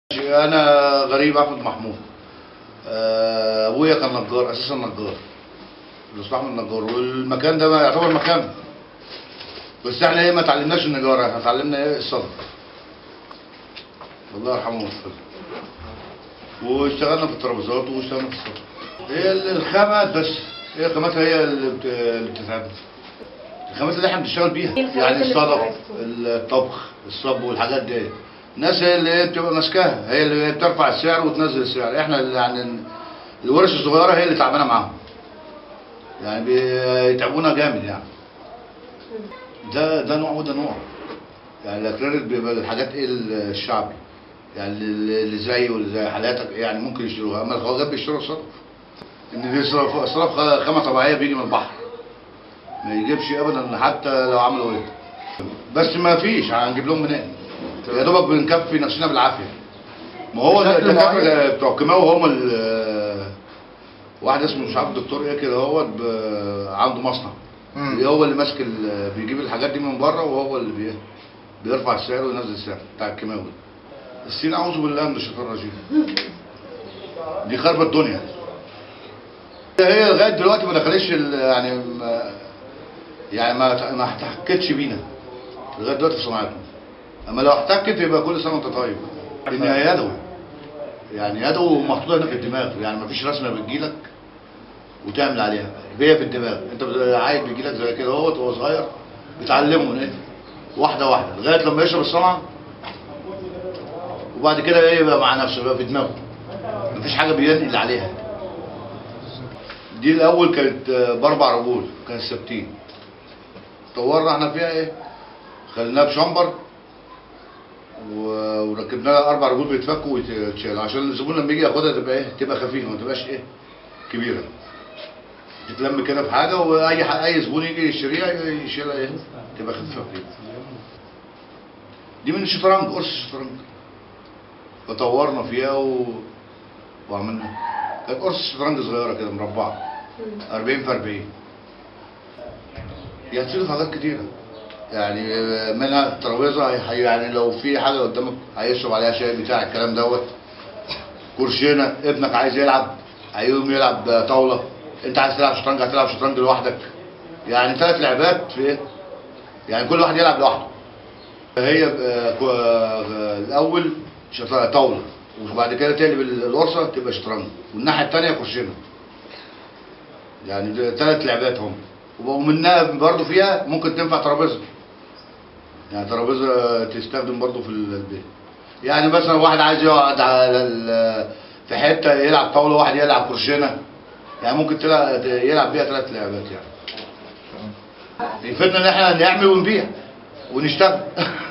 انا غريب احمد محمود. ابويا كان نجار، اساسا نجار، الاستاذ احمد نجار، والمكان ده يعتبر مكان، بس احنا ما اتعلمناش النجاره، احنا اتعلمنا الصبر. الله يرحمه ويغفر له. واشتغلنا في الترابيزات واشتغلنا في الصبر. هي الخامات بس، هي الخامات هي اللي بتتعب. الخامات اللي احنا بنشتغل بيها، يعني الصدف، الطبخ، الصب والحاجات دي. الناس هي اللي بتبقى ماسكاها، هي اللي بترفع السعر وتنزل السعر، احنا اللي يعني الورش الصغيره هي اللي تعبانه معاهم. يعني بيتعبونا جامد يعني. ده نوع وده نوع. يعني الاكريليك بيبقى الحاجات ايه الشعبي. يعني اللي زي واللي زي حالاتك يعني ممكن يشتروها، اما الخواجات بيشتروا الصرف. ان دي صرف خامه طبيعيه بيجي من البحر. ما يجيبش ابدا حتى لو عملوا ايه. بس ما فيش هنجيب لهم منين؟ يا دوبك بنكفي نفسنا بالعافيه. ما هو الدكاتره بتوع الكيماوي هم واحد اسمه مش عارف الدكتور ايه كده، هو عنده مصنع. هو اللي ماسك بيجيب الحاجات دي من بره، وهو اللي بيرفع السعر وينزل السعر بتاع الكيماوي. الصين اعوذ بالله من الشيطان الرجيم. دي خربت الدنيا. هي لغايه دلوقتي ما دخلتش يعني ما احتكتش بينا لغايه دلوقتي في صناعتنا. اما لو احتكت يبقى كل سنه وانت طيب. لان هي يدوي، يعني يدوي محطوطه هنا في الدماغ، يعني ما فيش رسمه بتجيلك وتعمل عليها، هي في الدماغ. انت عايز بيجيلك زي كده وهو صغير بتعلمه من ايه؟ واحده واحده لغايه لما يشرب الصنعه، وبعد كده ايه يبقى مع نفسه، يبقى في دماغه، مفيش حاجه بينقل عليها. دي الاول كانت باربع رجول، كانت ثابتين. طورنا احنا فيها ايه؟ خليناها بشمبر وركبنا لها اربع رجول بيتفكوا ويتشالوا، عشان الزبون لما يجي ياخدها تبقى ايه؟ تبقى خفيفه، ما تبقاش ايه؟ كبيره. تتلم كده في حاجه، واي زبون يجي يشتريها يشيلها ايه؟ تبقى خفيفه كده. دي من الشطرنج، قرص الشطرنج. فطورنا فيها وعملنا. كانت قرص الشطرنج صغيره كده مربعه 40 في 40. هتفيد في حاجات كتيره. يعني منها الترابيزه، يعني لو في حاجه قدامك هيشرب عليها شاي بتاع الكلام دوت. كرشينه، ابنك عايز يلعب هيقوم يلعب طاوله، انت عايز تلعب شطرنج هتلعب شطرنج لوحدك. يعني 3 لعبات في ايه؟ يعني كل واحد يلعب لوحده. هي الاول طاوله، وبعد كده تقلب القرصه تبقى شطرنج، والناحيه الثانيه كرشينه. يعني 3 لعبات هم. ومنها برضه فيها ممكن تنفع ترابيزه. يعني ترابيزه تستخدم برضه في البيت. يعني مثلا واحد عايز يقعد في حته يلعب طاوله، واحد يلعب كرشينه. يعني ممكن يلعب بيها 3 لعبات يعني. يفيدنا ان احنا نعمل ونبيع ونشتغل.